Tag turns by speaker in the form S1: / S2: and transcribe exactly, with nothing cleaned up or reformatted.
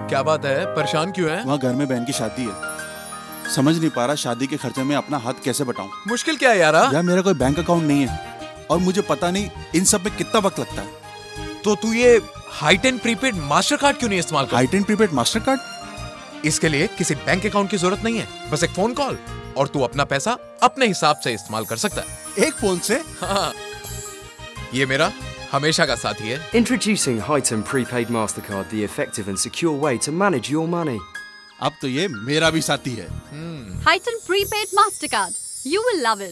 S1: क्या बात है, परेशान क्यों है?
S2: वहाँ घर में बहन की शादी है, समझ नहीं पा रहा शादी के खर्चे में अपना हाथ कैसे बटाऊं।
S1: मुश्किल क्या है यारा?
S2: यार मेरा कोई बैंक अकाउंट नहीं है और मुझे पता नहीं इन सब में कितना वक्त लगता है।
S1: तो तू ये हाईटेन प्रीपेड मास्टर कार्ड क्यों नहीं इस्तेमाल करता?
S2: हाईटेन प्रीपेड मास्टर कार्ड?
S1: इसके लिए किसी बैंक अकाउंट की जरूरत नहीं है, बस एक फोन कॉल और तू अपना पैसा अपने हिसाब से इस्तेमाल कर सकता है।
S2: एक फोन से?
S1: हाँ, ये मेरा हमेशा का साथी है।
S3: Introducing Highton Prepaid Mastercard, the effective and secure way to manage your money.
S2: अब तो ये मेरा भी साथी है।
S4: Highton Prepaid Mastercard. You will love it.